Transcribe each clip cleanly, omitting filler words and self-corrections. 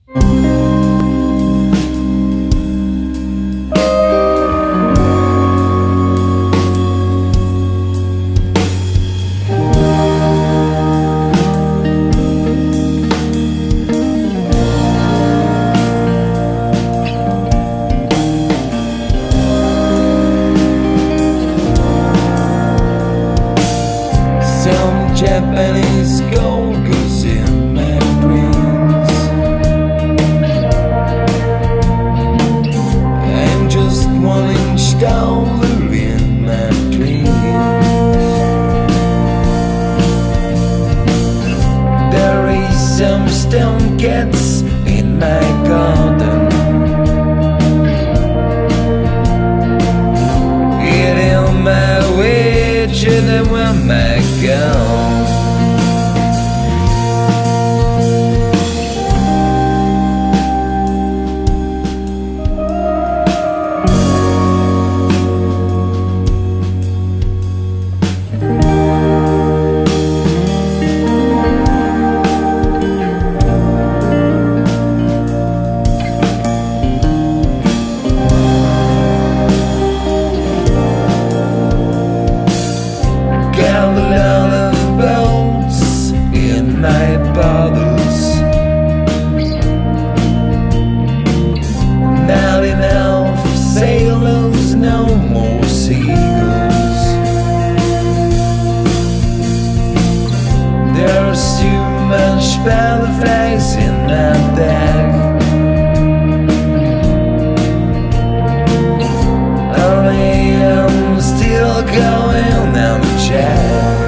Some Japanese gold goes in my dreams. I'm just 1-inch taller in my dreams. There is some stone cats in my garden, eating my witch and where my gone. Got a lot of boats in my bottles, not enough sailors, no more seagulls. There's too much butterflies in my bag. I'm still going on the track.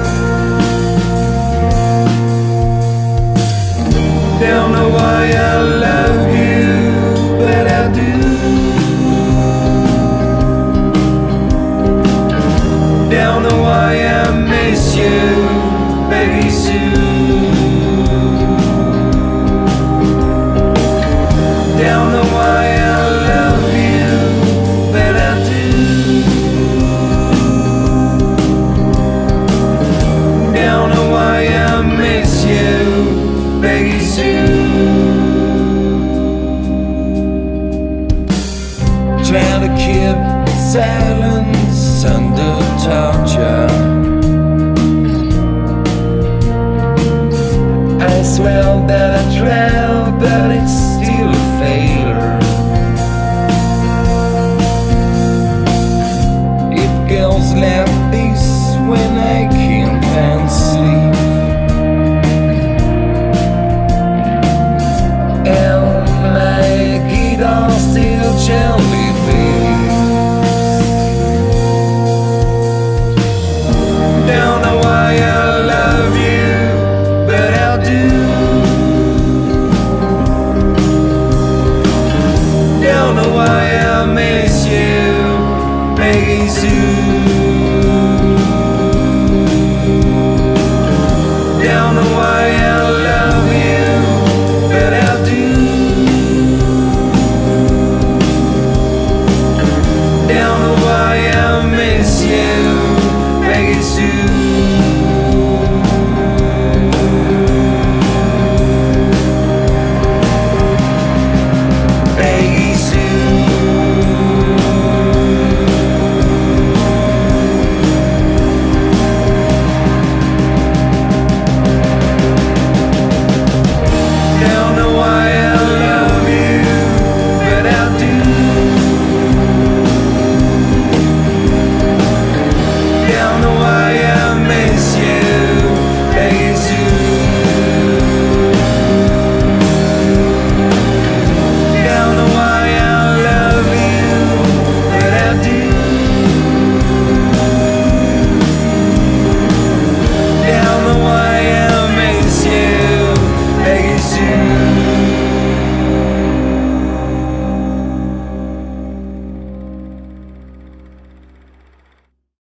Don't know why I love you, but I do. Don't know why I miss you, Peggy Sue. Don't know why I love you, but I do. Don't know why I miss you, Peggy Sue. Trying to keep silence under torture. I swear that I tried, but it's still a failure. It goes like this when I can't find sleep, and my guitar still gently beats. Don't know why I love you, but I do. Don't know why I miss you, Peggy Sue. Don't know why I love you.